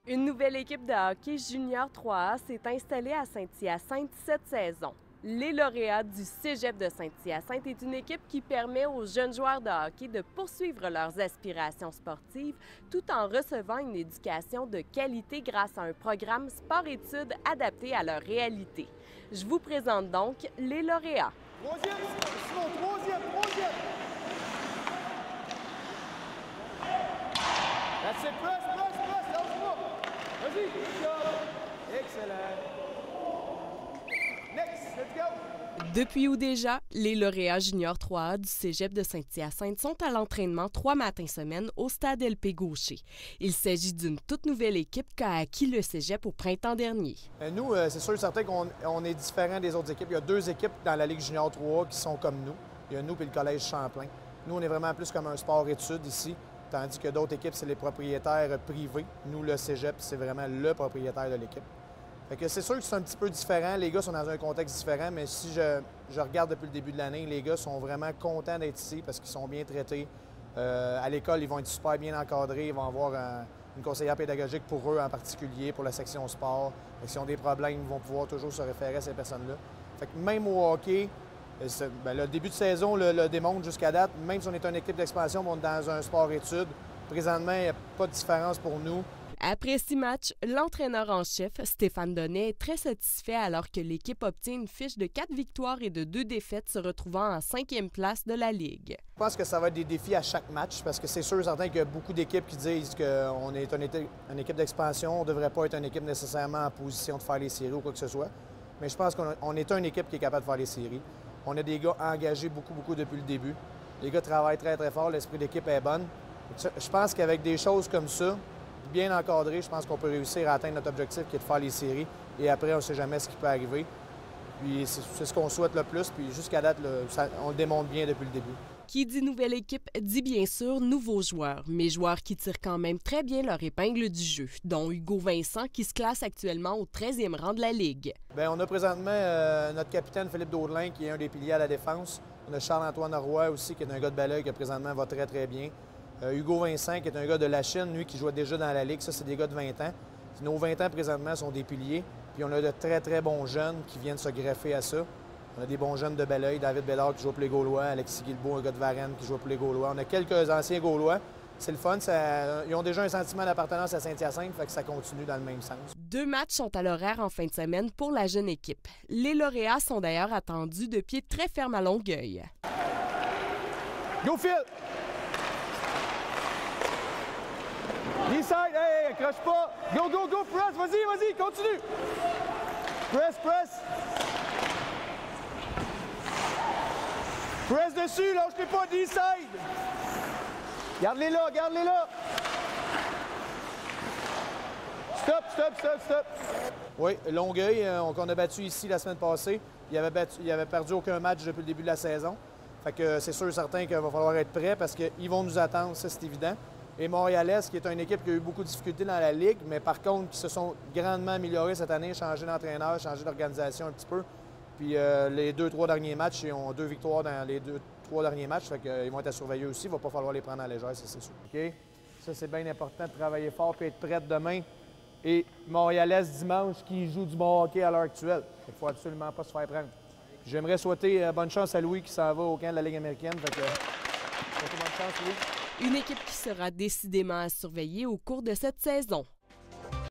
Une nouvelle équipe de hockey junior 3A s'est installée à Saint-Hyacinthe cette saison. Les lauréats du Cégep de Saint-Hyacinthe est une équipe qui permet aux jeunes joueurs de hockey de poursuivre leurs aspirations sportives tout en recevant une éducation de qualité grâce à un programme sport-études adapté à leur réalité. Je vous présente donc les lauréats. Troisième, Simon, troisième. That's it, press, lâche-moi. Vas-y, good job. Excellent. Next, let's go. Depuis où déjà, les lauréats junior 3A du Cégep de Saint-Hyacinthe sont à l'entraînement 3 matins semaine au stade LP Gaucher. Il s'agit d'une toute nouvelle équipe qu'a acquis le Cégep au printemps dernier. Nous, c'est sûr et certain qu'on est différent des autres équipes. Il y a 2 équipes dans la Ligue junior 3A qui sont comme nous. Il y a nous et le Collège Champlain. Nous, on est vraiment plus comme un sport-études ici, tandis que d'autres équipes, c'est les propriétaires privés. Nous, le Cégep, c'est vraiment le propriétaire de l'équipe. Fait que c'est sûr que c'est un petit peu différent. Les gars sont dans un contexte différent, mais si je regarde depuis le début de l'année, les gars sont vraiment contents d'être ici parce qu'ils sont bien traités. À l'école, ils vont être super bien encadrés. Ils vont avoir une conseillère pédagogique pour eux en particulier, pour la section sport. S'ils ont des problèmes, ils vont pouvoir toujours se référer à ces personnes-là. Fait que même au hockey, le début de saison le démontre jusqu'à date. Même si on est une équipe d'expansion, on est dans un sport-études. Présentement, il n'y a pas de différence pour nous. Après 6 matchs, l'entraîneur en chef, Stéphane Donnet, est très satisfait alors que l'équipe obtient une fiche de 4 victoires et de 2 défaites, se retrouvant en 5e place de la Ligue. Je pense que ça va être des défis à chaque match parce que c'est sûr et certain qu'il y a beaucoup d'équipes qui disent qu'on est une équipe d'expansion, on ne devrait pas être une équipe nécessairement en position de faire les séries ou quoi que ce soit. Mais je pense qu'on est une équipe qui est capable de faire les séries. On a des gars engagés beaucoup depuis le début. Les gars travaillent très fort, l'esprit d'équipe est bonne. Je pense qu'avec des choses comme ça, bien encadré, je pense qu'on peut réussir à atteindre notre objectif qui est de faire les séries. Et après, on ne sait jamais ce qui peut arriver. Puis c'est ce qu'on souhaite le plus. Puis jusqu'à date, on le démontre bien depuis le début. Qui dit nouvelle équipe dit bien sûr nouveaux joueurs, mais joueurs qui tirent quand même très bien leur épingle du jeu, dont Hugo Vincent qui se classe actuellement au 13e rang de la Ligue. Bien, on a présentement notre capitaine Philippe Daudelin qui est un des piliers à la défense. On a Charles-Antoine Roy aussi qui est un gars de Belleuil qui présentement va très bien. Hugo Vincent, qui est un gars de la Chine, lui, qui jouait déjà dans la Ligue. Ça, c'est des gars de 20 ans. Nos 20 ans, présentement, sont des piliers. Puis on a de très bons jeunes qui viennent se greffer à ça. On a des bons jeunes de Belleuil, David Bédard qui joue pour les Gaulois, Alexis Guilbeault, un gars de Varennes qui joue pour les Gaulois. On a quelques anciens Gaulois. C'est le fun. Ils ont déjà un sentiment d'appartenance à Saint-Hyacinthe, fait que ça continue dans le même sens. 2 matchs sont à l'horaire en fin de semaine pour la jeune équipe. Les lauréats sont d'ailleurs attendus de pied très ferme à Longueuil. Go Phil! Inside, hey, accroche pas. Go, press, vas-y, continue. Press. Press dessus, lâche-les pas, inside. Garde-les là. Stop. Oui, Longueuil, qu'on a battu ici la semaine passée. Il avait perdu aucun match depuis le début de la saison. Fait que c'est sûr et certain qu'il va falloir être prêt parce qu'ils vont nous attendre, ça c'est évident. Et Montréalais, qui est une équipe qui a eu beaucoup de difficultés dans la Ligue, mais par contre, qui se sont grandement améliorés cette année, changé d'entraîneur, changé d'organisation un petit peu. Puis les 2-3 derniers matchs, ils ont 2 victoires dans les 2-3 derniers matchs, fait qu'ils vont être à surveiller aussi. Il ne va pas falloir les prendre à la légère, ça c'est sûr. OK? Ça, c'est bien important de travailler fort et être prête demain. Et Montréalais dimanche, qui joue du bon hockey à l'heure actuelle. Il ne faut absolument pas se faire prendre. J'aimerais souhaiter bonne chance à Louis qui s'en va au camp de la Ligue américaine. Fait que, bonne chance, Louis. Une équipe qui sera décidément à surveiller au cours de cette saison.